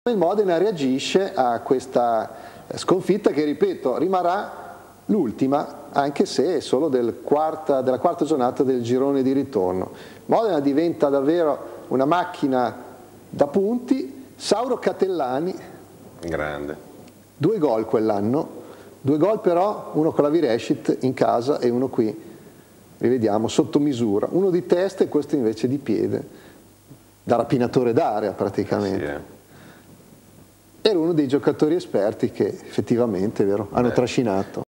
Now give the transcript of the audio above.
Il Modena reagisce a questa sconfitta che, ripeto, rimarrà l'ultima, anche se è solo della quarta giornata del girone di ritorno. Modena diventa davvero una macchina da punti. Sauro Catellani, grande, 2 gol quell'anno, 2 gol però, uno con la Virescit in casa e uno qui, rivediamo, sotto misura, uno di testa e questo invece di piede, da rapinatore d'area praticamente. Sì, Era uno dei giocatori esperti che effettivamente, vero, hanno trascinato.